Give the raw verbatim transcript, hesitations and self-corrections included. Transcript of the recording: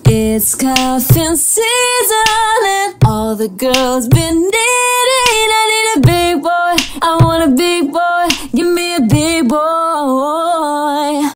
It's cuffing season and all the girls been needing. I need a big boy, I want a big boy. Give me